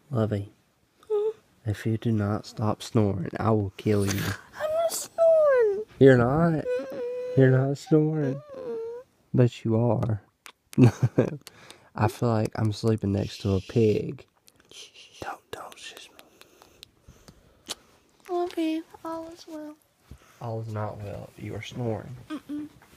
Lovey, if you do not stop snoring, I will kill you. I'm not snoring. You're not? You're not snoring? But you are. I feel like I'm sleeping next to a pig. Don't shush me. Okay, all is well. All is not well. You are snoring.